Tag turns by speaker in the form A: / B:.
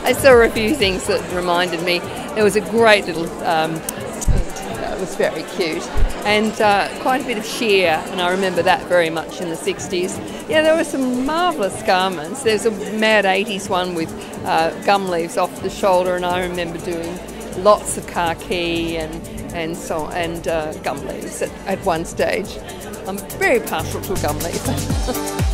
A: I saw a few things that reminded me. There was a great little, it was very cute, and quite a bit of sheer, and I remember that very much in the 60s. Yeah, there were some marvellous garments. There's a mad 80s one with gum leaves off the shoulder, and I remember doing lots of khaki and gum leaves at one stage. I'm very partial to a gum leaf.